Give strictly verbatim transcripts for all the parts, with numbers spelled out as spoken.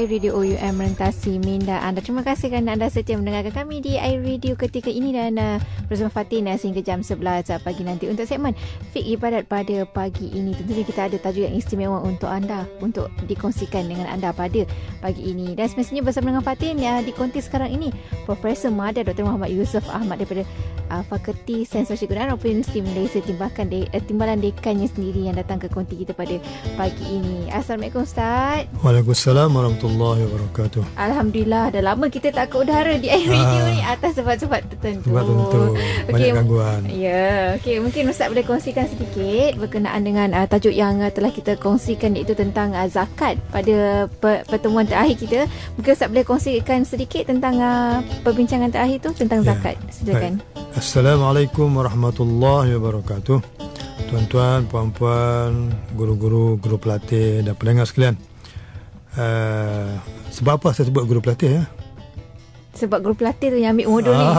iRadio O U M merentasi minda anda. Terima kasih kerana anda setia mendengarkan kami di iRadio ketika ini dan uh, bersama Fatin uh, sehingga jam sebelas uh, pagi nanti. Untuk segmen Fik Ibadat pada pagi ini, tentunya kita ada tajuk yang istimewa untuk anda, untuk dikongsikan dengan anda pada pagi ini. Dan semestinya bersama dengan Fatin yang uh, dikonti sekarang ini Profesor Mada Doktor Muhammad Yusof Ahmad daripada uh, Fakulti Sains Sosial Kegunaaan Universiti Malaysia, timbalan, de, uh, timbalan dekannya sendiri yang datang ke konti kita pada pagi ini. Assalamualaikum Ustaz. Waalaikumsalam warahmatullahi wabarakatuh. Alhamdulillah, dah lama kita tak ke udara di iRadio ah, ni atas sebab-sebab tertentu. Sebab tertentu. Banyak okay, gangguan. Ya, okey, mungkin Ustaz boleh kongsikan sedikit berkenaan dengan uh, tajuk yang uh, telah kita kongsikan, iaitu tentang uh, zakat pada per- pertemuan terakhir kita. Mungkin Ustaz boleh kongsikan sedikit tentang uh, perbincangan terakhir tu tentang ya, zakat. Silakan. Baik. Assalamualaikum warahmatullahi wabarakatuh. Tuan-tuan, puan-puan, guru-guru, guru pelatih dan pendengar sekalian. Uh, sebab apa saya sebut guru pelatih ya? Sebab guru pelatih tu yang ambil modul ah. ni.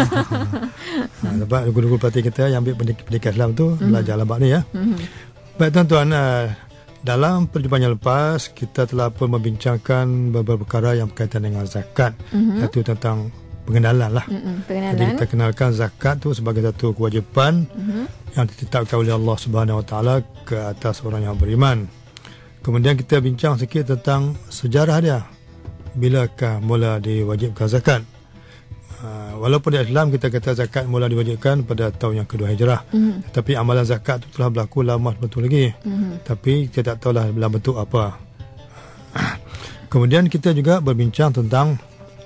ha, sebab guru-guru pelatih kita yang ambil pendidikan Islam tu mm-hmm. belajar lambak ni ya. Mm-hmm. Baik tuan-tuan, uh, dalam perjumpaan yang lepas kita telah pun membincangkan beberapa perkara yang berkaitan dengan zakat, mm-hmm. iaitu tentang pengenalan lah. Mm-hmm. Pengenalan. Jadi kita kenalkan zakat tu sebagai satu kewajipan mm-hmm. yang ditetapkan oleh Allah Subhanahu Wa Taala ke atas orang yang beriman. Kemudian kita bincang sikit tentang sejarah dia. Bilakah mula diwajibkan zakat? Uh, walaupun di Islam kita kata zakat mula diwajibkan pada tahun yang kedua Hijrah. Mm-hmm. Tetapi amalan zakat itu telah berlaku lama betul lagi. Mm-hmm. Tapi kita tak tahulah dalam bentuk apa. Kemudian kita juga berbincang tentang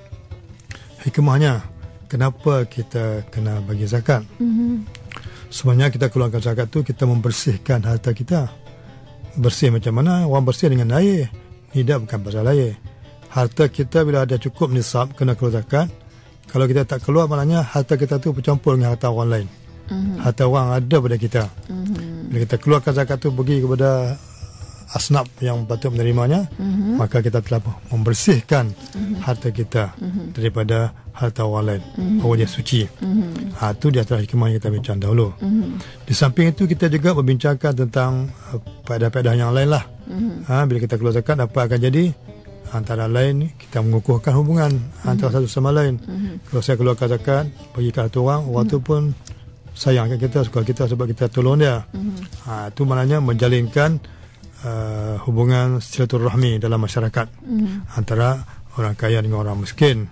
hikmahnya. Kenapa kita kena bagi zakat? Mm-hmm. Sebenarnya kita keluarkan zakat tu kita membersihkan harta kita. Bersih macam mana? Orang bersih dengan air. Tidak, bukan pasal air. Harta kita bila ada cukup nisab kena keluar zakat. Kalau kita tak keluar, maknanya harta kita tu bercampur dengan harta orang lain. Mm-hmm. Harta orang ada pada kita. Mm-hmm. Bila kita keluarkan zakat tu pergi kepada asnaf yang patut menerimanya, mm-hmm. maka kita telah membersihkan mm-hmm. harta kita mm-hmm. daripada harta orang lain. Mm-hmm. Orang dia suci. Mm-hmm. Ha, itu di antara hikmah yang kita bincang dahulu. Mm-hmm. Di samping itu kita juga membincangkan tentang uh, faedah-faedah yang lain lah. Mm-hmm. Ha, bila kita keluar zakat, apa akan jadi? Antara lain kita mengukuhkan hubungan mm-hmm. antara satu sama lain. Mm-hmm. Kalau saya keluarkan zakat bagi ke satu orang, orang mm-hmm. tu pun sayangkan kita, suka kita sebab kita tolong dia. Mm-hmm. Ha, itu maknanya menjalinkan Uh, hubungan silaturahmi dalam masyarakat mm. antara orang kaya dengan orang miskin.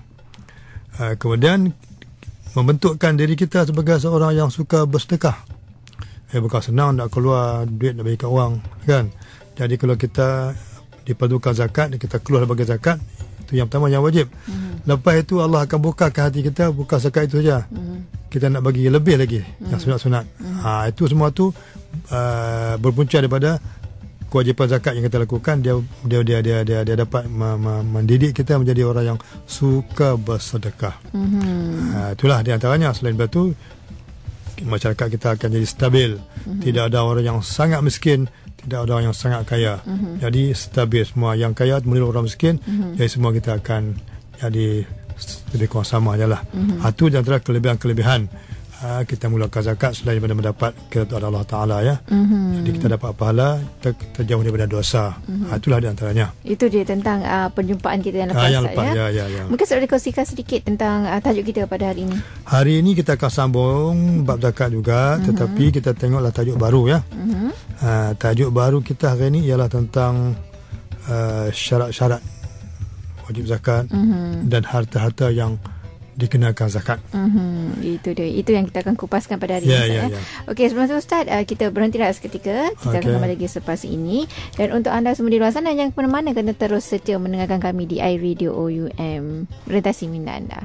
Uh, kemudian membentukkan diri kita sebagai seorang yang suka bersedekah. Eh, bukan senang nak keluar duit nak bagi kat orang kan. Jadi kalau kita diperlukan zakat, kita keluar bagi zakat, itu yang pertama yang wajib. Mm. Lepas itu Allah akan bukakan hati kita, bukan zakat itu saja. Mm. Kita nak bagi lebih lagi mm. yang sunat-sunat. Mm. Ha, itu semua tu uh, berpunca daripada kewajipan zakat yang kita lakukan. Dia dia dia dia dia, dia dapat mendidik kita menjadi orang yang suka bersedekah. Mm-hmm. Ha, itulah di antaranya. Selain itu, masyarakat kita akan jadi stabil. Mm-hmm. Tidak ada orang yang sangat miskin, tidak ada orang yang sangat kaya. Mm-hmm. Jadi stabil semua. Yang kaya meniru orang miskin. Mm-hmm. Jadi semua kita akan jadi lebih kurang sama je lah. Mm-hmm. Ha, itu di antara kelebihan-kelebihan Ha, kita mulakan zakat selain daripada mendapat keridhaan Allah Ta'ala ya. Mm-hmm. Jadi kita dapat pahala, kita, kita jauh daripada dosa. Mm-hmm. Ha, itulah di antaranya. Itu dia tentang uh, perjumpaan kita yang lepas, ha, yang lepas ya? Ya, ya, ya. Mungkin saya boleh kongsikan sedikit tentang uh, tajuk kita pada hari ini. Hari ini kita akan sambung bab zakat juga. Mm-hmm. Tetapi kita tengoklah tajuk baru ya. Mm-hmm. Ha, tajuk baru kita hari ini ialah tentang uh, syarat-syarat wajib zakat mm-hmm. dan harta-harta yang dikenakan zakat. Mm-hmm. Itu dia. Itu yang kita akan kupaskan pada hari yeah, ini. Yeah, ya. Yeah. Okey, sebelum itu Ustaz, uh, kita berhenti dah seketika. Kita okay. akan kembali lagi selepas ini. Dan untuk anda semua di luar sana yang ke mana-mana, kena terus setia mendengarkan kami di iRadio O U M. Merentasi minda anda.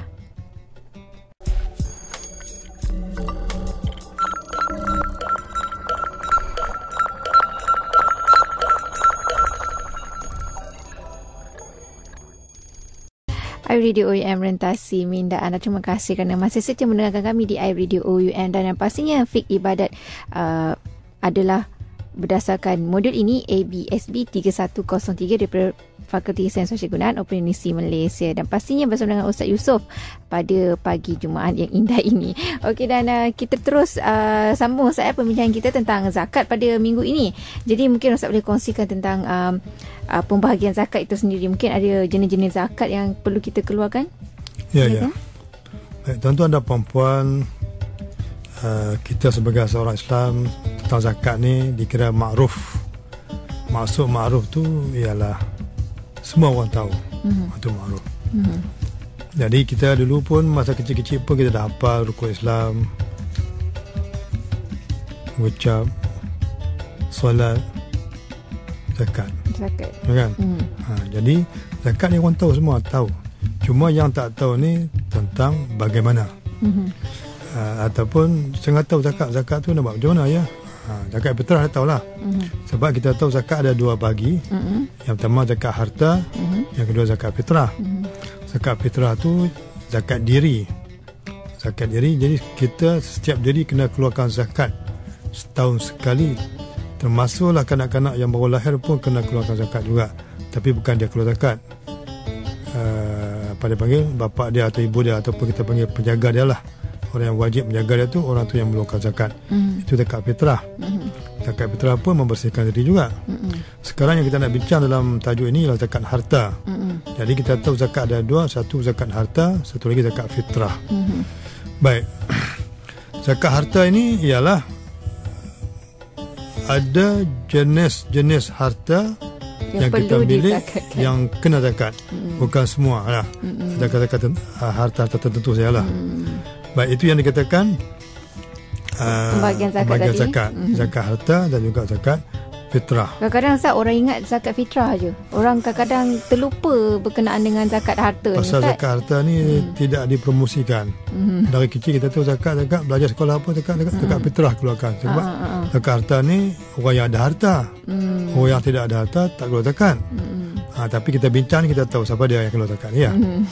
iRadio O U M merentasi minda anda. Terima kasih kerana masih setia mendengarkan kami di iRadio O U M. Dan yang pastinya Fik Ibadat uh, adalah berdasarkan modul ini A B S B tiga satu kosong tiga daripada Fakulti Sains Sosial Kegunaan Open University Malaysia, dan pastinya bersama dengan Ustaz Yusof pada pagi Jumaat yang indah ini. Okey, dan uh, kita terus uh, sambung Ustaz, perbincangan kita tentang zakat pada minggu ini. Jadi mungkin Ustaz boleh kongsikan tentang um, uh, pembahagian zakat itu sendiri. Mungkin ada jenis-jenis zakat yang perlu kita keluarkan? Ya, ya. Baik, tuan-tuan dan puan-puan, uh, kita sebagai seorang Islam tentang zakat ni dikira makruf. Maksud makruf tu ialah semua orang tahu. Mm-hmm. Itu makruf. Mm-hmm. Jadi kita dulu pun masa kecil-kecil pun kita dah hafal rukun Islam, mengucap solat, zakat. Zakat. Kan? Mm. Ha, jadi zakat ni orang tahu, semua tahu. Cuma yang tak tahu ni tentang bagaimana. Mm-hmm. Uh, ataupun setengah tahu zakat. Zakat tu nak buat macam mana ya? Ha, zakat fitrah dah tahulah. Mm-hmm. Sebab kita tahu zakat ada dua bagi. Mm-hmm. Yang pertama zakat harta, mm-hmm. yang kedua zakat fitrah. Mm-hmm. Zakat fitrah tu zakat diri. Zakat diri, jadi kita setiap diri kena keluarkan zakat setahun sekali. Termasuklah kanak-kanak yang baru lahir pun kena keluarkan zakat juga. Tapi bukan dia keluar zakat. Uh, apa dia panggil, bapa dia atau ibu dia, ataupun kita panggil penjaga dia lah. Orang yang wajib menjaga dia tu orang tu yang mengeluarkan zakat. Mm. Itu zakat fitrah. Mm. Zakat fitrah pun membersihkan diri juga. Mm. Sekarang yang kita nak bincang dalam tajuk ini ialah zakat harta. Mm. Jadi kita tahu zakat ada dua, satu zakat harta, satu lagi zakat fitrah. Mm. Baik. Zakat harta ini ialah ada jenis-jenis harta yang, yang kita milik yang kena zakat. Mm. Bukan semua lah. Mm. Ada kata-kata harta tertentu sajalah. Mm. Baik, itu yang dikatakan uh, pembagian zakat, pembagian zakat. Mm-hmm. Zakat harta dan juga zakat fitrah. Kadang-kadang Ustaz, orang ingat zakat fitrah je. Orang kadang-kadang terlupa berkenaan dengan zakat harta. Pasal ni, zakat harta ni mm. tidak dipromosikan. Mm. Dari kecil kita tahu zakat, zakat belajar sekolah apa, zakat, zakat, mm. zakat fitrah keluarkan. Sebab uh, uh, uh. zakat harta ni orang yang ada harta. Mm. Orang yang tidak ada harta tak keluar zakat. Mm. Ha, tapi kita bincang, kita tahu siapa dia yang keluar zakat ni ya. Mm.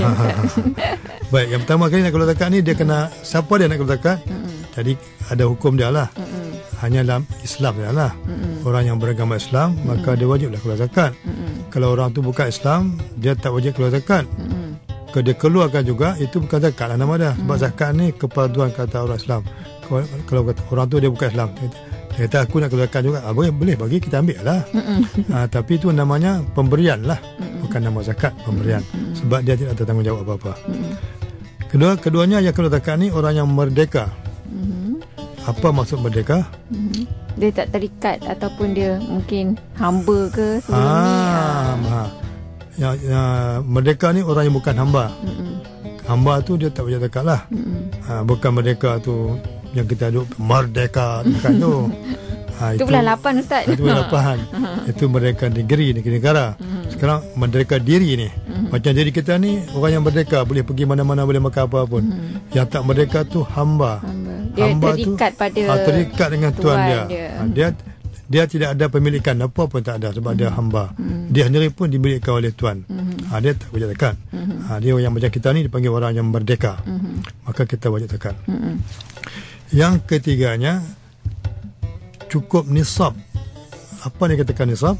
Baik, yang pertama kali nak keluar zakat ni dia kena, siapa dia nak keluar zakat. Mm. Jadi ada hukum dia lah. Mm. Hanya dalam Islam dia lah. Mm. Orang yang beragama Islam, mm. maka dia wajiblah keluar zakat. Mm. Kalau orang tu bukan Islam, dia tak wajib keluar zakat. Mm. Kalau dia keluarkan juga, itu bukan zakat lah nama dia. Sebab mm. zakat ni kepaduan kata orang Islam. Kalau, kalau kata orang tu dia bukan Islam, dia kata aku nak keluarkan juga, ah, boleh, boleh bagi kita ambil lah. Ha, tapi itu namanya pemberian lah. Mm-mm. Bukan nama zakat, pemberian. Mm-mm. Sebab dia tidak ada tanggungjawab apa-apa. Mm-mm. Kedua, keduanya yang keluar zakat ni orang yang merdeka. Mm-hmm. Apa maksud merdeka? Mm-hmm. Dia tak terikat ataupun dia mungkin hamba ke sebelum ah, ni. Ha. Ya, ya, merdeka ni orang yang bukan hamba. Mm-mm. Hamba tu dia tak wajib zakat lah. Ha, bukan merdeka tu yang kita duduk merdeka bukan tu. Ha, itu, itu bulan lapan Ustaz. Itu bulan lapan. Itu merdeka negeri, negeri negara. Uh-huh. Sekarang merdeka diri ni. Uh-huh. Macam diri kita ni orang yang merdeka, boleh pergi mana-mana, boleh makan apa pun. Uh-huh. Yang tak merdeka tu hamba. Hamba, dia hamba terikat tu, pada ha, terikat dengan tuan, tuan dia. Dia. Ha, dia dia tidak ada pemilikan apa pun tak ada sebab uh-huh. dia hamba. Uh-huh. Dia sendiri pun dimilikkan oleh tuan. Uh-huh. Ha, dia tak wajib zakat. Uh-huh. Ha, dia yang macam kita ni dipanggil orang yang merdeka. Uh-huh. Maka kita wajib zakat. Uh-huh. Yang ketiganya cukup nisab. Apa yang dikatakan nisab?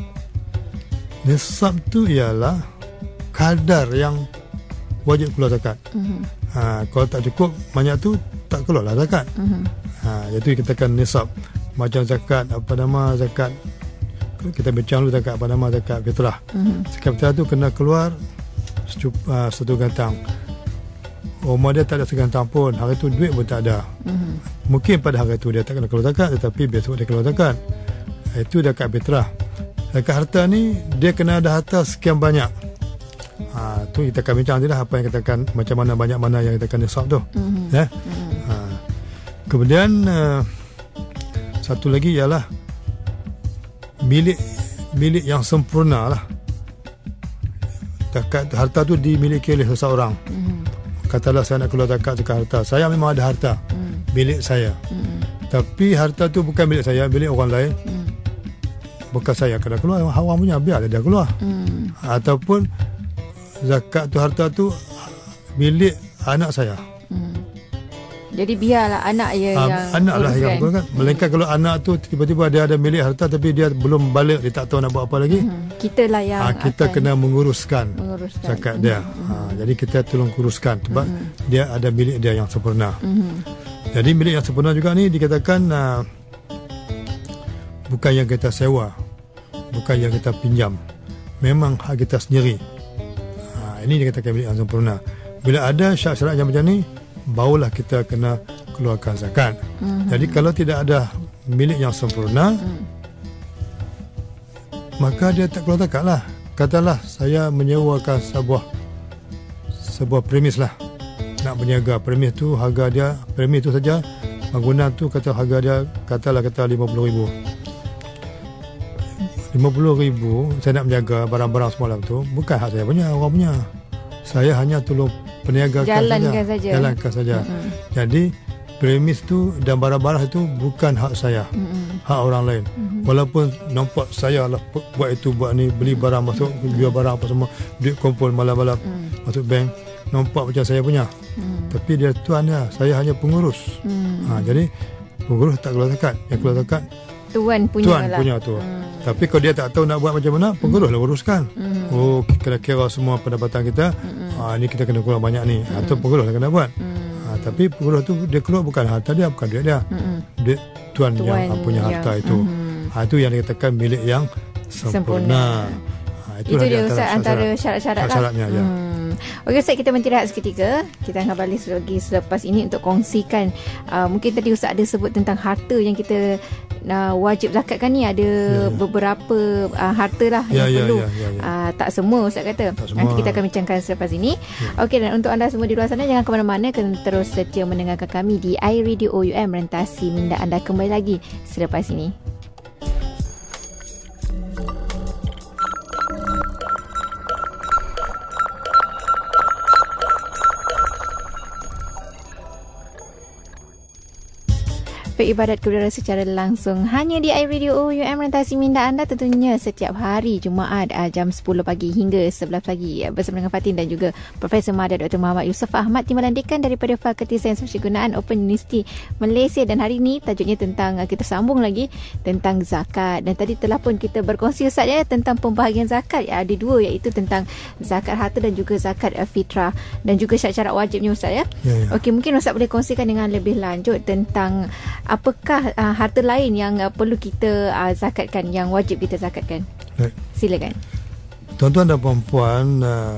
Nisab tu ialah kadar yang wajib keluar zakat. Uh-huh. Ha, kalau tak cukup banyak tu tak keluarlah zakat. Uh-huh. Ha, itu dikatakan nisab. Macam zakat apa nama zakat, kita bincang dulu zakat apa nama zakat fitrah. Uh-huh. Zakat fitrah tu kena keluar secup, uh, satu gantang. Rumah dia tak ada segantang pun. Hari tu duit pun tak ada. Mm-hmm. Mungkin pada hari tu dia tak kena keluar zakat, tetapi besok dia keluar zakat. Itu zakat fitrah. Zakat harta ni dia kena ada harta sekian banyak. Ha, tu kita akan bincang nanti lah apa yang katakan macam mana banyak mana yang kita akan nisab tu. Mm-hmm. Ya? Mm-hmm. Ha. Kemudian uh, satu lagi ialah milik milik yang sempurna lah. Zakat harta tu dimiliki oleh seseorang. Mm-hmm. Katalah saya nak keluar zakat zakat harta. Saya memang ada harta. Hmm. Milik saya. Hmm. Tapi harta tu bukan milik saya, milik orang lain. Hmm. Bukan saya kena keluar, orang punya biarlah dia keluar. Hmm. Ataupun zakat tu harta tu milik anak saya. Hmm. Jadi biarlah anak ya ha, yang anak lah uruskan. yang uruskan. Melainkan kalau anak tu tiba-tiba dia ada milik harta tapi dia belum balik, dia tak tahu nak buat apa lagi. Hmm. Kita lah yang ha, kita akan kena menguruskan, menguruskan zakat dia. Hmm. Ha, jadi kita tolong uruskan sebab hmm. dia ada milik dia yang sempurna. Hmm. Jadi milik yang sempurna juga ni dikatakan uh, bukan yang kita sewa, bukan yang kita pinjam, memang hak kita sendiri. Ha, ini dikatakan milik yang sempurna. Bila ada syarat-syarat yang macam ni, barulah kita kena keluarkan zakat. Mm-hmm. Jadi kalau tidak ada milik yang sempurna, mm. maka dia tak keluar zakat lah. Katalah saya menyewakan sebuah sebuah premis lah, nak berniaga. Premis tu harga dia, premis tu saja, bangunan tu kata harga dia, katalah kata lima puluh ribu. lima puluh ribu saya nak menjaga barang-barang semalam tu, bukan hak saya punya, orang punya. Saya hanya tolong perniagakan jalankan saja. saja. Jalankan saja. Mm-hmm. Jadi premis tu dan barang-barang itu bukan hak saya, mm-hmm. hak orang lain. Mm-hmm. Walaupun nampak saya lah buat itu, buat ni, beli barang masuk, jual barang apa semua, duit kumpul malam-malam, mm. masuk bank, nampak macam saya punya. Mm. Tapi dia tuan dia, saya hanya pengurus. Mm. Ha, jadi pengurus tak keluar zakat, yang keluar zakat tuan punya tuan lah. punya tu. Mm. Tapi kalau dia tak tahu nak buat macam mana, pengurus lah uruskan. Mm. Oh, kira-kira semua pendapatan kita, mm. ha, ni kita kena keluar banyak ni, mm. atau pengurus lah kena buat. Mm. Ha, tapi pengurus tu dia keluar bukan harta dia, bukan duit dia, mm. duit tuan, tuan yang punya harta yang, itu. Mm. Ha, itu yang dikatakan milik yang sempurna. sempurna. Ha, itu dia Ustaz antara syarat-syarat lah. Syaratnya, ya. Hmm. Okey Ustaz, kita beristirahat seketika. Kita akan balik lagi selepas ini untuk kongsikan. Uh, mungkin tadi Ustaz ada sebut tentang harta yang kita uh, wajib zakatkan ni. Ada ya, ya. beberapa uh, harta lah ya, yang ya, perlu. Ya, ya, ya. Uh, tak semua Ustaz kata. Tak semua. Nanti kita akan bincangkan selepas ini. Ya. Okey, dan untuk anda semua di luar sana, jangan ke mana-mana, kena terus setia mendengarkan kami di iRadio O U M, Rentasi Minda anda kembali lagi selepas ini. Beribadat kepada secara langsung hanya di iRadio O U M, Rentasi Minda anda, tentunya setiap hari Jumaat jam sepuluh pagi hingga sebelas pagi bersama dengan Fatin dan juga Profesor Madya Doktor Muhammad Yusof Ahmad, Timbalan Dekan daripada Fakulti Sains Kegunaan Open University Malaysia. Dan hari ini tajuknya tentang, kita sambung lagi tentang zakat. Dan tadi telah pun kita berkongsi Ustaz ya tentang pembahagian zakat. Ya, ada dua, iaitu tentang zakat harta dan juga zakat fitrah, dan juga syarat-syarat wajibnya Ustaz ya. ya, ya. Okey, mungkin Ustaz boleh kongsikan dengan lebih lanjut tentang apakah uh, harta lain yang uh, perlu kita uh, zakatkan, yang wajib kita zakatkan? Baik. Silakan. Tuan-tuan dan puan-puan, uh,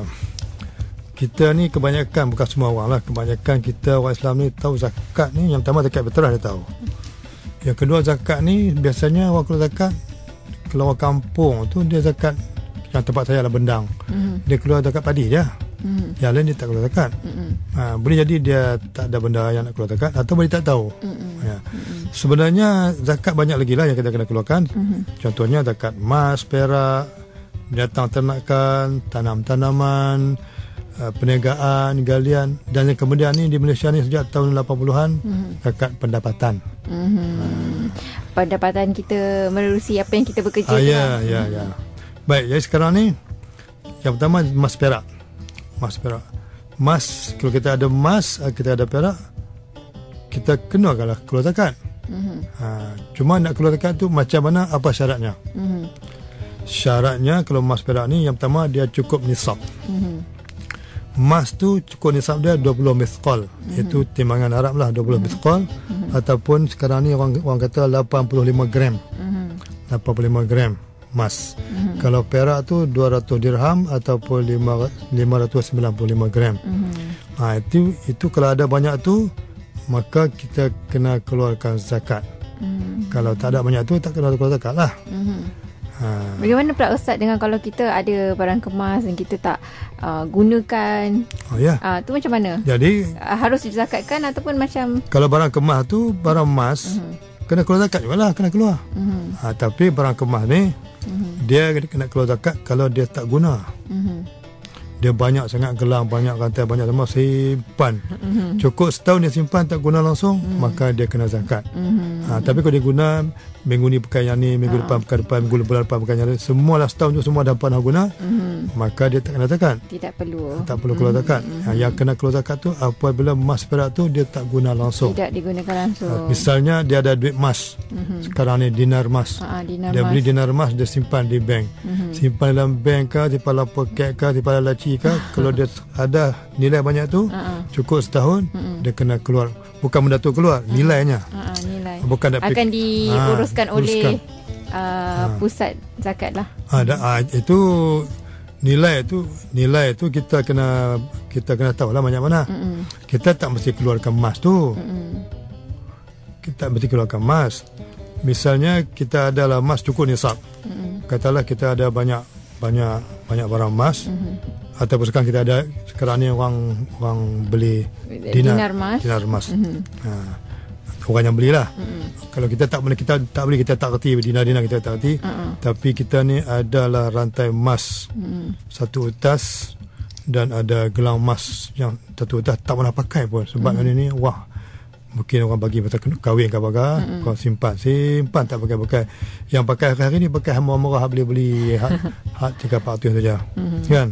kita ni kebanyakan, bukan semua orang lah, kebanyakan kita orang Islam ni tahu zakat ni, yang pertama zakat fitrah dia tahu. Yang kedua zakat ni biasanya orang keluar zakat, kalau orang kampung tu dia zakat, yang tempat saya lah Bendang, mm-hmm. dia keluar zakat padi je. Mm-hmm. Yang lain dia tak keluar zakat. Mm-hmm. Ha, boleh jadi dia tak ada benda yang nak keluar zakat, atau boleh tak tahu. Mm-hmm. Ya. Mm-hmm. Sebenarnya zakat banyak lagi lah yang kita kena keluarkan. Mm-hmm. Contohnya zakat emas, perak, binatang ternakan, tanam-tanaman, uh, perniagaan, galian. Dan yang kemudian ni di Malaysia ni sejak tahun lapan puluhan, mm-hmm. zakat pendapatan. Mm-hmm. Ha. Pendapatan kita menerusi apa yang kita bekerja. Ha, ya, ya, ya. Baik, jadi sekarang ni yang pertama emas perak. Emas perak. Emas, kalau kita ada emas, kita ada perak, kita kena kalau keluar zakat. Mm-hmm. Ha, cuma nak keluar zakat tu macam mana, apa syaratnya? Mm-hmm. Syaratnya kalau emas perak ni, yang pertama dia cukup nisab. Mm-hmm. Emas tu cukup nisab dia dua puluh mithqal. Mm-hmm. Itu timbangan Arab lah, dua puluh mm-hmm. mithqal. Mm-hmm. Ataupun sekarang ni orang orang kata lapan puluh lima gram. Mm-hmm. lapan puluh lima gram emas. Mm-hmm. Kalau perak tu dua ratus dirham ataupun lima ratus sembilan puluh lima gram. Mm-hmm. Ha, itu itu kalau ada banyak tu, maka kita kena keluarkan zakat. Mm-hmm. Kalau tak ada banyak tu, tak kena keluar zakat lah. Mm-hmm. Ha. Bagaimana pula Ustaz dengan kalau kita ada barang kemas dan kita tak uh, gunakan? Oh ya. Uh, tu macam mana? Jadi uh, harus dizakatkan ataupun macam? Kalau barang kemas tu, barang emas, mm-hmm. kena keluar zakat juga lah, kena keluar. Mm-hmm. Ha, tapi barang kemas ni, mm-hmm. dia kena keluar zakat kalau dia tak guna. Mm-hmm. dia banyak sangat gelang, banyak rantai, banyak semua, simpan. Mm-hmm. Cukup setahun dia simpan tak guna langsung, mm-hmm. maka dia kena zakat. Mm-hmm. Ha, tapi kalau dia guna minggu ni pakai yang ni, minggu uh. depan pakai depan, minggu bulan depan pakai yang ni, semualah setahun tu semua dapat nak guna, mm-hmm. maka dia tak kena zakat. Tidak perlu. Tak perlu keluar zakat. Mm-hmm. Ha, yang kena keluar zakat tu apabila emas perak tu dia tak guna langsung. Tidak digunakan langsung. Ha, misalnya dia ada duit emas. Mm-hmm. Sekarang ni dinar emas. Ha, dinar dia mas. beli dinar emas, dia simpan di bank. Mm-hmm. Simpan dalam bank ke, di dalam poket ke, di dalam laci ke. Kalau dia ada nilai banyak tu, uh-uh. cukup setahun, uh-uh. dia kena keluar. Bukan benda tu keluar, uh-uh. nilainya. Uh-uh, nilai. Bukan akan diuruskan ha, oleh uh, ha. pusat zakat lah. Ha, da, ha, itu nilai tu, nilai tu kita kena kita kena tahu lah banyak mana. Uh-uh. Kita tak mesti keluarkan emas tu. Uh-uh. Kita mesti keluarkan emas. Misalnya kita ada lah emas cukup nisab. Uh-uh. Katalah kita ada banyak banyak banyak barang emas. Uh-huh. Ataupun sekarang kita ada sekarang ni orang orang beli dinar, dinar emas. Dinar emas. Uh-huh. Ha, orang yang belilah. Uh-huh. Kalau kita tak beli kita tak beli kita tak reti dinar-dinar kita tak reti. Uh-huh. Tapi kita ni adalah rantai emas. Uh-huh. Satu utas dan ada gelang emas yang satu utas tak pernah pakai pun sebab uh-huh. ni wah. Mungkin orang bagi pasal kahwin ke apa, mm-hmm. kau simpan, simpan tak pakai-pakai. Yang pakai hari-hari ni pakai murah-murah, beli-beli hat, hat tiga empat ratus saja. Mm-hmm. Kan?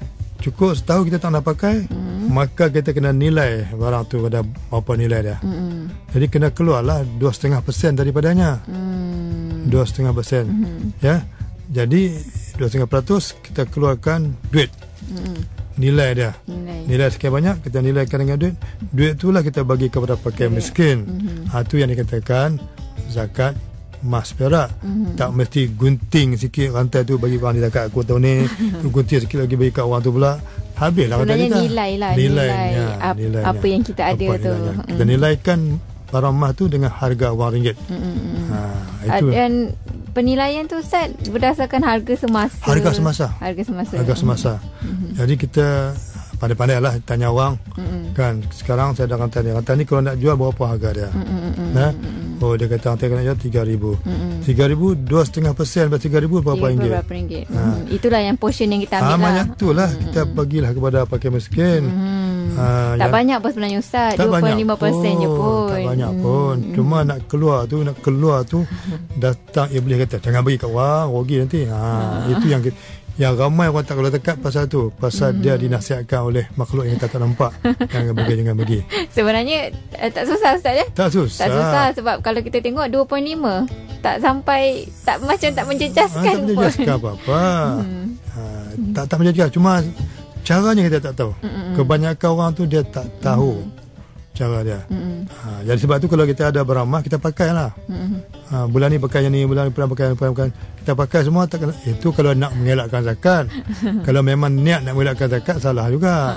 Cukup setahun kita tak nak pakai, mm-hmm. maka kita kena nilai barang tu ada berapa nilai dia. Mm-hmm. Jadi kena keluarlah dua koma lima peratus daripadanya. Mm-hmm. dua koma lima peratus. Mm-hmm. Ya. Jadi dua koma lima peratus kita keluarkan duit. Mm-hmm. Nilai dia. Nilai. Nilai sekian banyak kita nilaikan dengan duit. Duit itulah kita bagi kepada fakir miskin. Mm-hmm. Ha, tu yang dikatakan zakat emas perak. Mm-hmm. Tak mesti gunting sikit rantai tu bagi orang ni zakat aku tahun ni. Gunting sikit lagi bagi kat orang tu pula. Habislah rantai kita. Sebenarnya nilai lah. Nilai, ap, nilainya. Apa yang kita ada apa tu. Nilainya. Kita mm. nilaikan barang emas tu dengan harga wang ringgit. Mm-hmm. Ha, itu. Dan penilaian tu Ustaz berdasarkan harga semasa. Harga semasa. Harga semasa. Harga semasa. Mm-hmm. Jadi kita pandai-pandai lah tanya orang. Mm-hmm. Kan sekarang saya ada rantai ni. Rantai ni kalau nak jual berapa harga dia? Mm-hmm. Nah? Oh dia kata rantai kena jual tiga ribu. Mm-hmm. tiga ribu dua koma lima peratus berapa tiga ribu berapa ringgit? Berapa ringgit. Ha. Mm-hmm. Itulah yang portion yang kita ambil ha, lah. Banyak tu lah mm-hmm. kita bagilah kepada fakir miskin. Mm-hmm. Ha, tak yang, banyak pun sebenarnya Ustaz, dua koma lima peratus je pun. Tak banyak pun. Hmm. Cuma nak keluar tu, nak keluar tu datang iblis kata jangan bagi kat orang, rugi nanti. Ha, ha. Itu yang yang ramai orang tak keluar dekat pasal tu, pasal hmm. dia dinasihatkan oleh makhluk yang kita tak nampak. Jangan bagi, jangan bagi. Sebenarnya eh, tak susah Ustaz ya? Tak susah. Tak susah sebab kalau kita tengok dua koma lima tak sampai, tak macam tak menjejaskan ha, tak menjejaskan apa-apa. Hmm. Ha, tak tak menjejaskan, cuma caranya kita tak tahu. Mm-mm. Kebanyakan orang tu dia tak tahu mm. cara dia. Ha, jadi sebab tu kalau kita ada barang emas kita pakai lah. Ha, bulan ni pakai yang ni, bulan ni pakai, pakai, pakai. Kita pakai semua tak kena. Itu kalau nak mengelakkan zakat. Kalau memang niat nak mengelakkan zakat salah juga.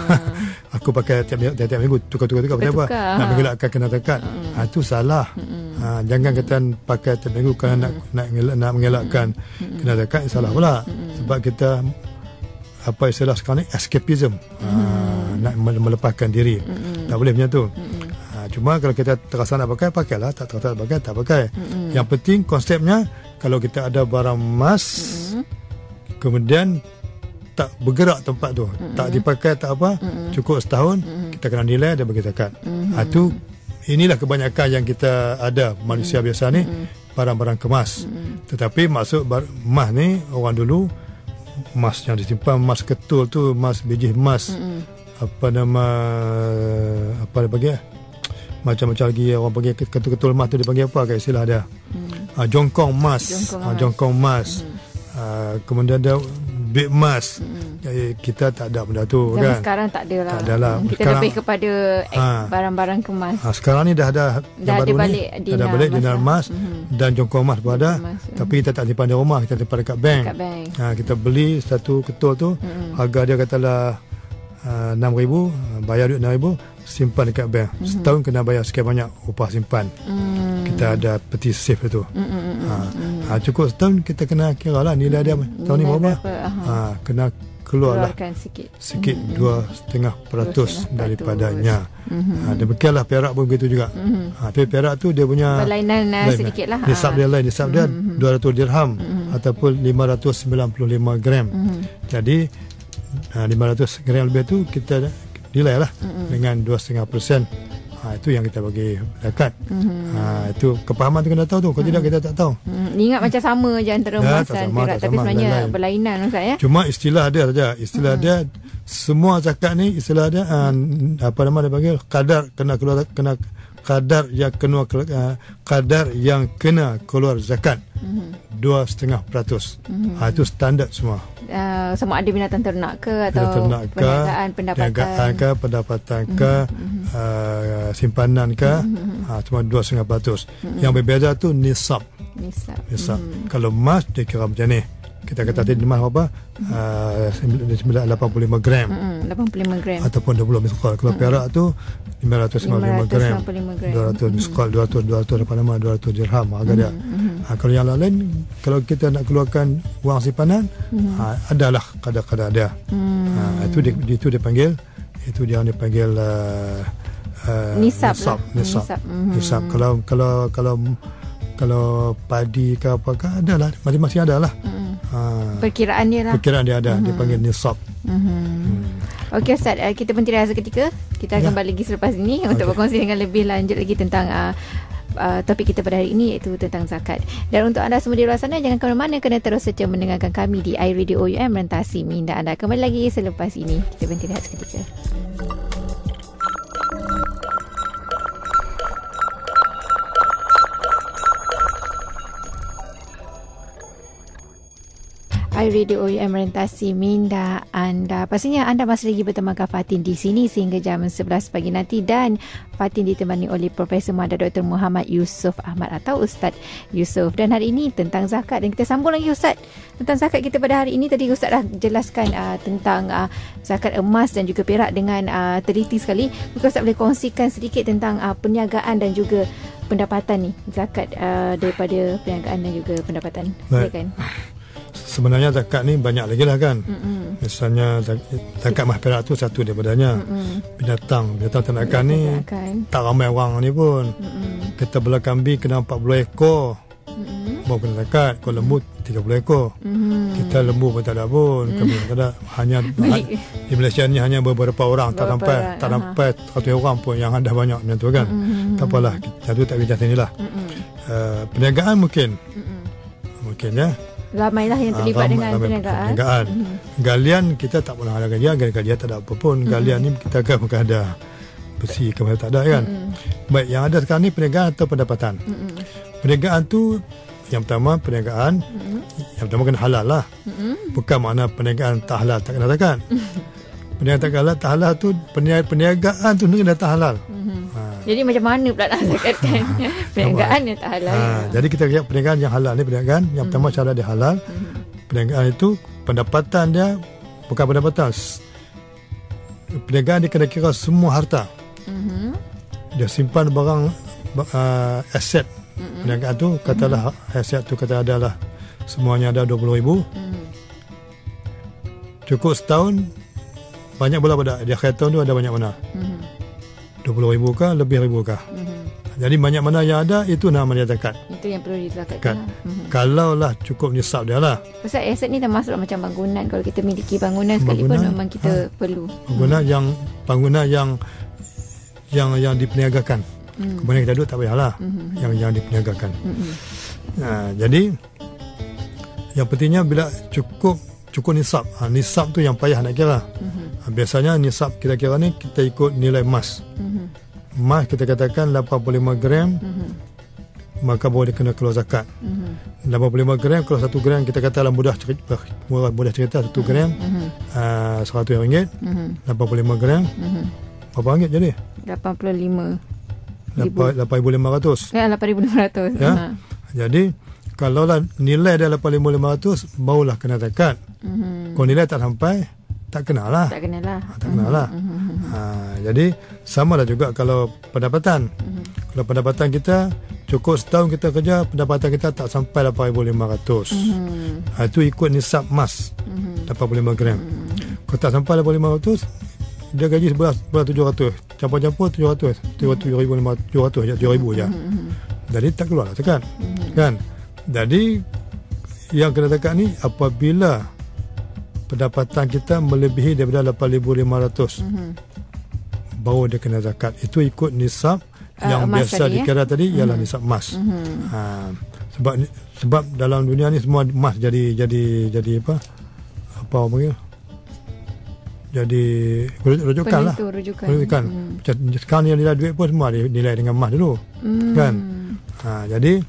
Aku pakai tiap, tiap, tiap minggu tukar-tukar-tukar pasal apa? Nak mengelakkan kena zakat. Ha, itu salah. Ha, jangan kata pakai tiap minggu kerana nak nak, nak, nak mengelakkan kena zakat, salah pula. Sebab kita apa istilah sekarang ni escapism, mm. ha, nak melepaskan diri. Mm-hmm. Tak boleh macam tu. Mm-hmm. Ha, cuma kalau kita terasa nak pakai, pakailah. Tak terasa nak pakai, tak pakai. Mm-hmm. Yang penting konsepnya kalau kita ada barang emas, mm-hmm. kemudian tak bergerak tempat tu, mm-hmm. tak dipakai, tak apa, mm-hmm. cukup setahun, mm-hmm. kita kena nilai dan bagi zakat. Mm-hmm. Ha, tu inilah kebanyakan yang kita ada manusia mm-hmm. biasa ni, mm-hmm. barang-barang kemas. Mm-hmm. Tetapi maksud emas ni orang dulu emas yang disimpan, emas ketul tu, emas biji emas, mm-hmm. apa nama apa dia panggil, macam-macam lagi orang panggil ketul-ketul emas tu dia panggil apa kat istilah dia, mm. ha, jongkong emas, jongkong, ha, jongkong emas, mm-hmm. ha, kemudian ada duit emas. Mm-hmm. Jadi kita tak ada benda tu. Zaman kan sekarang tak ada lah, tak ada lah. Kita sekarang lebih kepada ha, barang-barang kemas. Ha, sekarang ni dah ada dah ada balik ni, ada balik dinar emas, mm-hmm. dan jongkong emas pun ada, emas, tapi kita tak simpan di rumah, kita simpan dekat bank, dekat bank. Ha, kita beli satu ketul tu, mm-hmm. harga dia katalah uh, enam ribu, bayar duit enam ribu, simpan dekat bank. Mm-hmm. Setahun kena bayar sekian banyak upah simpan. Mm. Kita ada peti safe itu. Mm-hmm. Ha, ha, cukup setahun kita kena kira lah nilai dia mm-hmm. tahun ni berapa. Ha, kena keluarlah sikit, sikit mm-hmm. dua setengah peratus daripadanya. Mm-hmm. Ha, demikianlah perak pun begitu juga. Mm-hmm. Ha, tapi perak tu dia punya berlainan lain, sedikit lah. Nisab dia lain, nisab mm-hmm. dia dua ratus dirham, mm-hmm. ataupun lima ratus sembilan puluh lima gram. Mm-hmm. Jadi uh, lima ratus gram lebih tu kita nilai lah mm-hmm. dengan dua koma lima peratus. Ha, itu yang kita bagi zakat. Mm-hmm. Ha, itu kepahaman tu kena tahu tu. Kalau mm-hmm. tidak kita tak tahu. Mm-hmm. Ingat macam sama je antara ya, emas dan perak, tapi sama, sebenarnya lain-lain. Berlainan Ustaz ya. Cuma istilah dia saja. Istilah mm-hmm. dia semua zakat ni istilah dia uh, apa nama dia panggil kadar kena keluar kena kadar yang kena uh, kadar yang kena keluar zakat. Dua setengah peratus. Ha, itu standard semua. Uh, sama ada binatang ternak ke atau ternak ke, perniagaan pendapatan perniagaan ke pendapatan ke mm-hmm. uh, simpanan ke mm-hmm. ha, cuma dua setengah peratus. Mm-hmm. Yang berbeza tu nisab. Nisab. nisab. Mm-hmm. Kalau emas dia kira macam ni. Kita kata tadi emas apa? Mm-hmm. Uh, lapan puluh lima gram. Mm-hmm. lapan puluh lima gram. Ataupun dua puluh miskol. Kalau mm-hmm. perak tu lima ratus lima puluh lima gram. dua ratus miskol, dua ratus dua ratus apa nama? dua ratus dirham harga dia. Mm-hmm. Ha, kalau yang lain kalau kita nak keluarkan wang simpanan mm-hmm. ha, adalah kadar-kadar dia. Mm-hmm. Ha, itu dia, itu dipanggil itu dia dipanggil uh, uh, nisab. Nisab. Lah. Nisab. Nisab. Mm-hmm. nisab. Kalau kalau kalau kalau padi ke apakah adalah masing-masing adalah. Mm-hmm. Ha, perkiraan dia lah. Perkiraan dia ada mm-hmm. dipanggil nisab. Mm-hmm. Hmm. Okey Ustaz, kita berhenti seketika. Kita akan ya. balik lagi selepas ini okay. untuk berkongsi dengan lebih lanjut lagi tentang uh, uh, topik kita pada hari ini, iaitu tentang zakat. Dan untuk anda semua di luar sana, jangan ke mana-mana, kena terus setia mendengarkan kami di iRadio O U M Merentasi Minda anda. Kembali lagi selepas ini. Kita berhenti seketika. iRadio O U M Merentasi Minda anda. Pastinya anda masih lagi bersama Fatin di sini sehingga jam sebelas pagi nanti, dan Fatin ditemani oleh Profesor Muhammad Doktor Muhammad Yusof Ahmad atau Ustaz Yusof. Dan hari ini tentang zakat, dan kita sambung lagi Ustaz tentang zakat kita pada hari ini. Tadi Ustaz dah jelaskan uh, tentang uh, zakat emas dan juga perak dengan uh, teliti sekali. Mungkin Ustaz boleh kongsikan sedikit tentang uh, perniagaan dan juga pendapatan ni, zakat uh, daripada perniagaan dan juga pendapatan. Silakan. Sebenarnya zakat ni banyak lagi lah kan. Mm-mm. Misalnya zakat emas perak tu satu daripadanya. Mm-mm. Binatang Binatang ternakan ni tak ramai orang ni pun. Mm-mm. Kita bela kambing kena empat puluh ekor. Mm-mm. Baru kena zakat. Kalau lembu tiga puluh ekor. Mm-hmm. Kita lembu pun tak ada pun. Mm. Kambing tak ada. Hanya di Malaysia ni hanya beberapa orang. Beberapa tak sampai orang. Tak sampai seratus orang pun yang ada banyak macam tu kan. Mm-hmm. Tak apalah, kita tu tak bincang sini lah. Uh, perniagaan mungkin. Mm-mm. Mungkin ya. Ramailah yang terlibat ramai, dengan ramai perniagaan. perniagaan. Mm-hmm. Galian kita tak pernah ada galian, galian tak ada apa pun. Mm-hmm. Galian ni kita kan bukan ada besi ke tak ada kan. Mm-hmm. Baik, yang ada sekarang ni perniagaan atau pendapatan. Mm-hmm. Perniagaan tu yang pertama perniagaan, mm-hmm. yang pertama kena halal lah. Mm-hmm. Bukan makna perniagaan tak halal tak kena zakat. Mm-hmm. Perniagaan tak halal tak halal tu perniagaan, perniagaan tu kena tak halal. Mm-hmm. Ha. Jadi macam mana pula nak zakatkan perniagaan yang tak halal? Ha. Jadi kita lihat perniagaan yang halal ni, perniagaan yang mm-hmm. pertama cara dia halal. Mm-hmm. Perniagaan itu pendapatan dia bukan pendapatan. Perniagaan dia kena kira semua harta. Mm-hmm. Dia simpan barang uh, aset. Mm-hmm. Perniagaan tu katalah mm-hmm. aset tu kata adalah semuanya ada dua puluh ribu. Mm-hmm. Cukup setahun banyak bola pada di akhir tahun tu ada banyak mana? Mm-hmm. dua puluh ribu kah, lebih ribu kah? Mm-hmm. Jadi banyak mana yang ada, itu namanya zakat. Itu yang perlu dizakatkan. Mm-hmm. Kalau lah cukup nisab dia lah. Pasal aset ni termasuk macam bangunan. Kalau kita miliki bangunan sekalipun memang kita ha, perlu. Bangunan hmm. yang bangunan yang yang yang diperniagakan. Mm. Kemudian kita duduk tak payahlah. Mm-hmm. Yang yang diperniagakan. Mm-hmm. Nah, jadi yang pentingnya bila cukup cukup nisab. Ha, nisab tu yang payah nak kira. Mm-hmm. Ha, biasanya nisab kira-kira ni kita ikut nilai emas. Mm-hmm. Emas kita katakan lapan puluh lima gram. Mm-hmm. Maka boleh kena keluar zakat. Mm-hmm. lapan puluh lima gram, kalau satu gram kita katalah mudah cerita, mudah, mudah cerita satu gram mm-hmm. uh, seratus ringgit. Mm-hmm. lapan puluh lima gram. Mm-hmm. Berapa ringgit jadi? lapan puluh lima lapan ribu lima ratus. Ya, lapan ribu lima ratus. Ya. Uh-huh. Jadi kalaulah nilai dia lapan ribu lima ratus, barulah kena zakat. Mm-hmm. Kalau nilai tak sampai, tak kenalah. Tak kenalah. Ha, tak kenalah. Mm-hmm. Ha, jadi sama lah juga kalau pendapatan. Mm-hmm. Kalau pendapatan kita cukup setahun kita kerja, pendapatan kita tak sampai lapan ribu lima ratus. Mm-hmm. Ha, itu ikut nisab emas. Mm-hmm. lapan puluh lima gram. Mm-hmm. Kalau tak sampai lapan ribu lima ratus, dia gaji sebelas tujuh ratus. Campur-campur tujuh ratus. tujuh ribu lima ratus, tujuh ratus je, tujuh ribu je. Mm-hmm. Jadi tak keluar lah zakat. Mm-hmm. Kan? Jadi yang kena zakat ni apabila pendapatan kita melebihi daripada lapan ribu lima ratus, mm-hmm. baru dia kena zakat. Itu ikut nisab uh, yang biasa tadi, dikira ya? tadi ialah mm-hmm. nisab emas. Mm-hmm. Ha, sebab sebab dalam dunia ni semua emas jadi jadi jadi apa? Apa orang panggil? Jadi rujukan lah. Rujukan. rujukan. Hmm. Sekarang nilai duit pun semua nilai dengan emas dulu. Hmm. Kan? Ha, jadi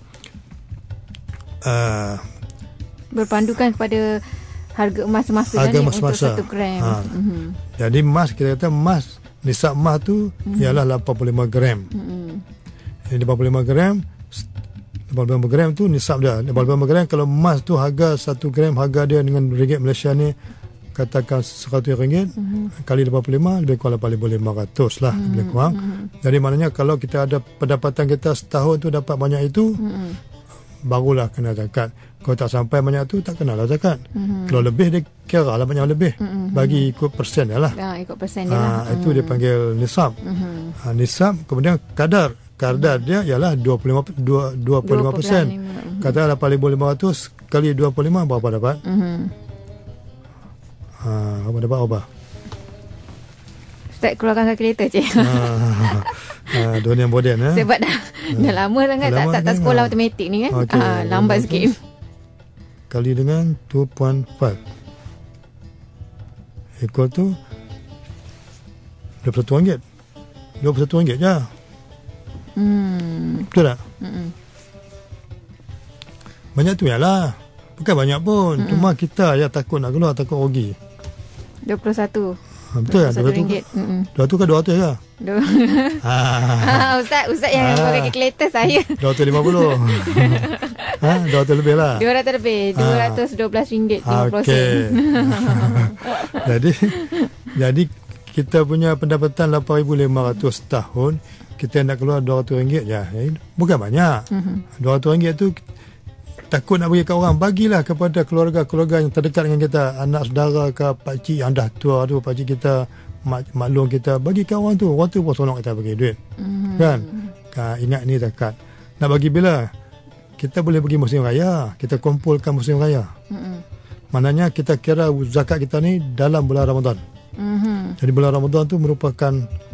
uh, berpandukan kepada harga emas semasa harga emas untuk semasa. satu gram. Ha. Mm-hmm. Jadi emas, kita kata emas, nisab emas tu mm-hmm. ialah lapan puluh lima gram. Mm-hmm. Jadi lapan puluh lima gram, lapan puluh lima gram tu nisab dia. lapan puluh lima gram, kalau emas tu harga satu gram, harga dia dengan ringgit Malaysia ni katakan seratus ringgit, mm-hmm. kali lapan puluh lima lebih kurang lapan ribu lima ratus lah, mm-hmm. lebih kurang. Mm-hmm. Jadi maknanya kalau kita ada pendapatan kita setahun tu dapat banyak itu, mm-hmm. barulah kena zakat. Kalau tak sampai banyak tu, tak kenalah zakat. Mm-hmm. Kalau lebih, dia kira lah banyak lebih. Mm-hmm. Bagi ikut persen dia lah. Ya, ikut persen dia lah. Ha, itu mm-hmm. dia panggil nisab. Mm-hmm. Ha, nisab, kemudian kadar. Kadar mm-hmm. dia ialah dua puluh lima persen. Kata lapan ribu lima ratus kali dua puluh lima, berapa dapat? Mm-hmm. Ha, apa dapat apa? Ustaz keluarkan kalkulator je. Ha, ha, dunia moden eh. Sebab dah, dah lama sangat tak, tak, tak sekolah matematik ni kan. Okay. Ha, lambat sikit. Kali dengan dua perpuluhan empat equal tu dua puluh satu ringgit. dua puluh satu ringgit je. Hmm. Betul tak? Mm-mm. Banyak tu yalah. Bukan banyak pun. Mm-mm. Cuma kita yang takut nak keluar, takut rugi. dua puluh satu. Ha, betul tak? dua puluh ringgit. dua ratus ke dua ratus ke? ha. ha, Ustaz, Ustaz yang ha. pakai kalkulator saya. dua ratus lima puluh. ha, dua ratus lebih lah. dua ratus lebih. dua ratus dua belas ringgit lima puluh sen. Okey. jadi, jadi kita punya pendapatan lapan ribu lima ratus setahun, kita nak keluar dua ratus ringgit je. Bukan banyak. Mm-hmm. dua ratus ringgit tu takut nak bagi ke orang, bagilah kepada keluarga-keluarga yang terdekat dengan kita, anak saudara ke, pakcik yang dah tua tu, pakcik kita, mak, maklum kita, bagi ke orang tu. Orang tu pun tolong kita bagi duit. Mm-hmm. Kan? Ha, ingat ni zakat. Nak bagi bila? Kita boleh pergi musim raya, kita kumpulkan musim raya. Mm-hmm. Maknanya kita kira zakat kita ni dalam bulan Ramadan. Mm-hmm. Jadi bulan Ramadan tu merupakan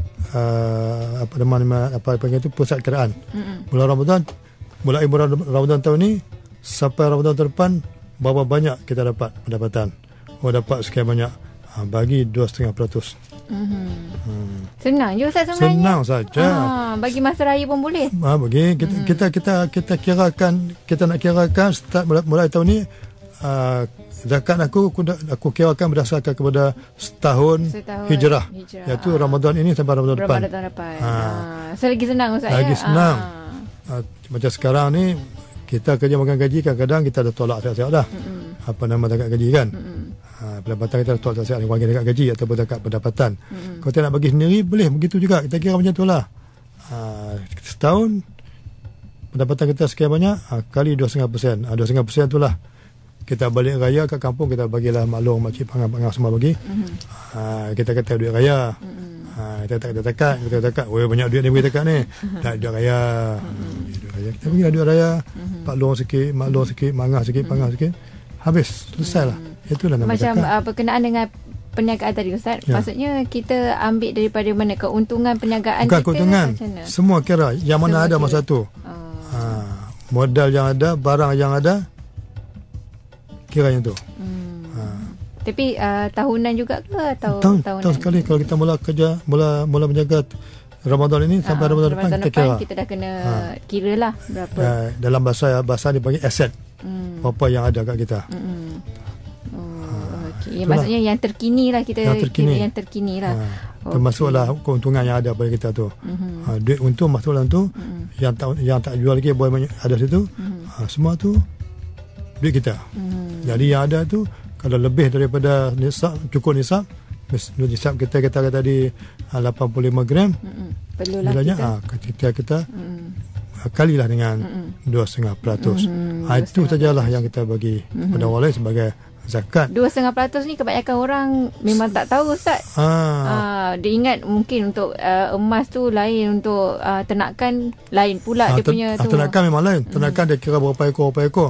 uh, apa nama apa panggil tu pusat kiraan. Mm-hmm. Bulan Ramadan, mulai bulan Ramadan tahun ni sampai Ramadan depan, berapa banyak kita dapat pendapatan? Oh, dapat sekian banyak. Ha, bagi dua koma lima peratus. Mm-hmm. Hmm. Senang je Ustaz sebenarnya. Senang saja. Ha, bagi masa raya pun boleh. Ha, bagi kita, mm-hmm. kita kita kita kirakan, kita nak kirakan start mulai, mulai tahun ni, uh, zakat aku aku, aku kirakan berdasarkan kepada setahun, setahun hijrah. hijrah. Iaitu Ramadan ini sampai Ramadan depan. Ramadan depan. Ha. Ha. So lagi senang Ustaz. Lagi ya? senang. Ha. Ha, macam sekarang ni kita kerja makan gaji, kadang-kadang kita dah tolak siap-siap dah. Mm-hmm. Apa nama zakat gaji kan? Mm-hmm. Ha, pendapatan kita dah tolak siap-siap ni, bagi zakat gaji ataupun zakat pendapatan. Mm-hmm. Kalau kita nak bagi sendiri, boleh begitu juga. Kita kira macam tu lah. Ha, setahun, pendapatan kita sekian banyak, ha, kali dua koma lima persen. Ha, dua koma lima persen tu lah. Kita balik raya kat kampung, kita bagilah maklum, makcik, pangang-pangang semua bagi. Mm-hmm. Ha, kita kata duit raya. Mm-hmm. Ha, kita tak ada zakat, kita zakat. Oh, banyak duit ni bagi zakat ni. Tak, duit raya. Mm-hmm. Duit raya. Kita bagilah duit raya. Mm-hmm. Pak long sikit, mak long sikit, mangah sikit, mm-hmm. pangah sikit. Habis, selesai lah. Mm-hmm. Itulah nama macam zakat. Uh, berkenaan dengan perniagaan tadi Ustaz. Ya. Maksudnya kita ambil daripada mana keuntungan perniagaan. Bukan kita? Keuntungan. Semua kira. Yang mana semua ada kira. Masa tu. Oh. Ha, modal yang ada, barang yang ada, kira yang tu. Hmm. Ha. Tapi uh, tahunan juga ke atau tahun, tahunan? Tahun sekali. Kalau kita mula kerja, mula mula menjaga Ramadan ini sampai uh, Ramadan, Ramadan depan, kita depan kira. Kita dah kena ha. kira lah berapa. Uh, dalam bahasa bahasa dipanggil aset. Hmm. Apa yang ada kat kita. Hmm. Oh, ha. okay. Ya, maksudnya yang terkini lah kita yang terkini, kira yang terkini lah. Ha. Okay. Termasuklah keuntungan yang ada pada kita tu. Mm-hmm. Ha, duit untung masuk dalam tu. Mm-hmm. Yang tak yang tak jual lagi boleh ada situ. Mm-hmm. Ha, semua tu duit kita. Mm-hmm. Jadi yang ada tu kalau lebih daripada nisab, cukup nisab, nisab kita kata tadi lapan puluh lima gram. Mm-hmm. Perlulah kita. Ha, kita kita mm-hmm. kalilah dengan mm-hmm. dua koma lima peratus. Mm-hmm. Ha, itu sajalah yang kita bagi mm-hmm. pada orang lain sebagai zakat. dua koma lima peratus ni kebanyakan orang memang tak tahu Ustaz. Ha. Uh, dia ingat mungkin untuk uh, emas tu lain, untuk uh, ternakan lain pula ha, dia ter- punya tu. Ternakan memang lain. Ternakan hmm. dia kira berapa ekor berapa ekor. Hmm,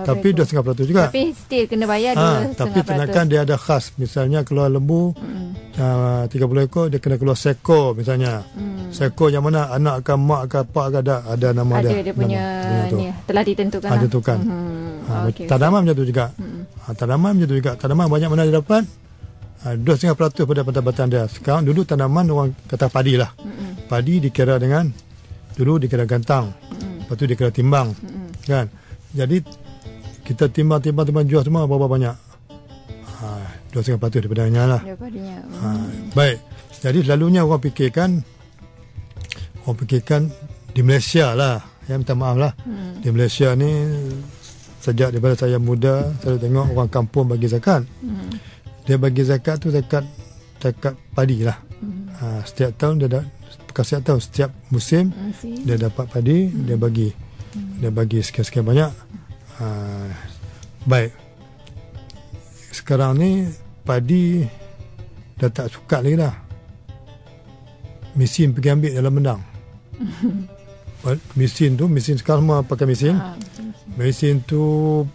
tapi dua setengah peratus juga. Tapi still kena bayar ha, dua setengah peratus. Tapi ternakan dia ada khas. Misalnya keluar lembu mm. uh, tiga puluh ekor, dia kena keluar seekor misalnya. Mm. Seekor yang mana anak ke mak ke pak ke ada ada nama ada dia. Ada dia punya, nama, ni, telah ditentukan. Ada tentukan. Mm-hmm. Ha, okay, tanaman macam tu juga. Mm. Ha, tanaman macam tu juga. Tanaman banyak mana dia dapat. Dua setengah peratus pada pendapatan dia. Sekarang dulu tanaman orang kata padi lah. Mm-mm. Padi dikira dengan dulu dikira gantang. Mm-mm. Lepas tu dikira timbang. Mm-mm. Kan? Jadi kita timbang-timbang timbang jual semua berapa banyak? Ha, dua setengah peratus daripadanya lah. Daripadanya. Mm. Ha, baik. Jadi selalunya orang fikirkan orang fikirkan di Malaysia lah. Ya, minta maaf lah. Mm. Di Malaysia ni sejak daripada saya muda saya tengok orang kampung bagi zakat. Mm. Dia bagi zakat tu zakat zakat padi lah. Hmm. Ha, setiap tahun dia dah, bukan setiap tahun, setiap musim hmm. dia dapat padi, hmm. dia bagi. Hmm. Dia bagi sekian-sekian banyak. Ha, baik. Sekarang ni padi dah tak suka lagi dah. Mesin pergi ambil dalam mendang. Mesin tu, mesin sekarang semua pakai mesin. Ha, mesin tu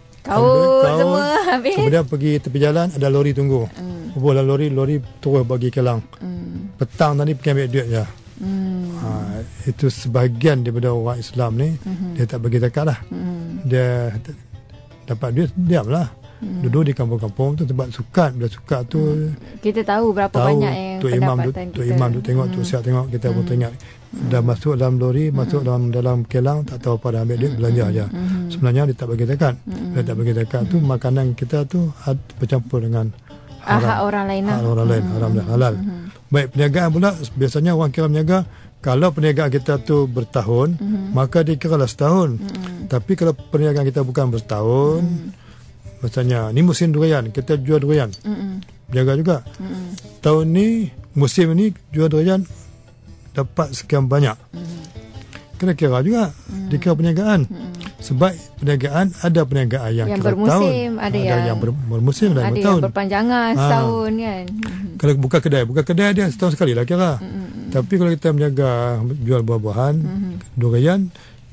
Kau semua habis. Kemudian pergi tepi jalan, ada lori tunggu. Mm. Bola lori, lori terus bagi kelang. Mm. Petang tadi pergi ambil duit je. Mm. Ha, itu sebahagian daripada orang Islam ni, mm-hmm. dia tak bagi zakat lah. Mm. Dia dapat duit, diam lah. Mm. Duduk di kampung-kampung tu tempat sukat. Bila sukat tu mm. kita tahu berapa tahu, banyak yang Tuk pendapatan Imam, kita. Tuk Imam tu tengok, mm. Tuk Siap tengok, kita mm. pun tengok. Dah masuk dalam lori, mm. masuk dalam dalam kelang, tak tahu apa dah ambil duit, belanja aja. Mm. Sebenarnya dia tak bagi zakat. Mm. Dia tak bagi zakat mm. tu makanan kita tu ad, bercampur dengan haram. Hak orang lain lah. Hak orang lain, mm. haram dan halal. Mm. Baik, perniagaan pula biasanya orang kira berniaga, kalau perniagaan kita tu bertahun, mm. maka dikiralah setahun. Mm. Tapi kalau perniagaan kita bukan bertahun, mm. misalnya ni musim durian, kita jual durian. Mm. Berniaga juga. Mm. Tahun ni musim ni jual durian dapat sekian banyak. Hmm. Kena kira juga. Hmm. Dikira perniagaan. Hmm. Sebab perniagaan ada perniagaan yang, yang kira bermusim, tahun. Ada, ada yang, yang ber, bermusim dan ada bertahun. Yang berpanjangan setahun ha. Kan. Hmm. Kalau buka kedai, buka kedai dia setahun sekali lah kira. Hmm. Tapi kalau kita menjaga jual buah-buahan, hmm. durian,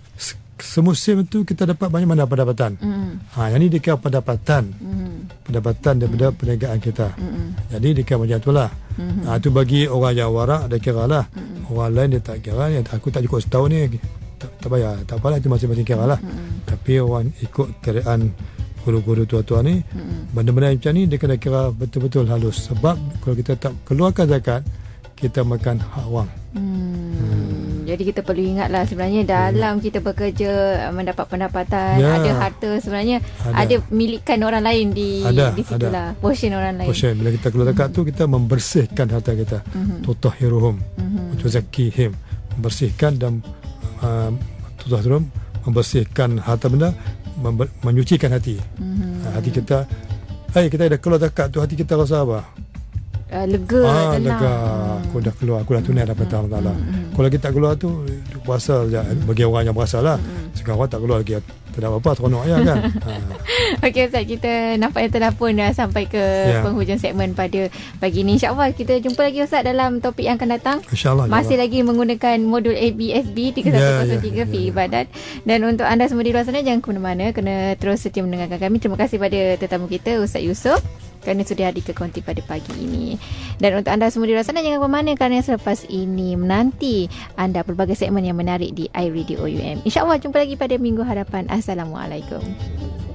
semusim itu kita dapat banyak mana pendapatan. Hmm. Ha, yang ni dikira pendapatan. Hmm. Pendapatan daripada hmm. perniagaan kita. Hmm. Jadi dikira macam itulah. Hmm. Ha, itu bagi orang yang warak dia kira lah. Hmm. Orang lain dia tak kira. Aku tak cukup setahun ni. Tak, tak payah. Tak apalah, itu masing-masing kira lah. Hmm. Tapi orang ikut kiriaan guru-guru tua-tua ni, hmm. benda-benda macam ni dia kena kira betul-betul halus. Sebab kalau kita tak keluarkan zakat, kita makan hak wang. Hmm. Hmm. Jadi kita perlu ingatlah sebenarnya dalam hmm. kita bekerja, mendapat pendapatan, ya. Ada harta sebenarnya ada, ada milikan orang lain di ada, di situlah. Ada. Portion orang lain. Portion. Bila kita keluar zakat hmm. tu, kita membersihkan harta kita. Hmm. Tutahhiruhum. Hmm. Tuzakkihim. Membersihkan dan uh, tutahhiruhum, membersihkan harta benda, member, menyucikan hati. Hmm. Hati kita, hey, kita dah keluar zakat tu, hati kita rasa apa? Uh, lega, ah, tenang. lega. Hmm. Aku dah keluar, aku dah tunai dah perintah Allah Taala. Hmm. Kalau kita keluar tu puasa saja bagi orang yang puasa lah. Hmm. Sekarang tak keluar lagi, tak ada apa-apa, seronok ya kan. Ha. Okey Ustaz, kita nampak yang telah pun dah sampai ke ya. penghujung segmen pada pagi ini. InsyaAllah kita jumpa lagi Ustaz dalam topik yang akan datang. InsyaAllah. Masih lagi menggunakan modul A B S B tiga satu kosong tiga ya, ya, ya, Fiqh ya. Ibadat. Dan untuk anda semua di luar sana, jangan ke mana-mana, kena terus setia mendengarkan kami. Terima kasih pada tetamu kita Ustaz Yusof kerana sudah hadir ke Konti pada pagi ini. Dan untuk anda semua di luar sana, jangan ke mana, kerana selepas ini menanti anda pelbagai segmen yang menarik di iRadio O U M. InsyaAllah jumpa lagi pada minggu hadapan. Assalamualaikum.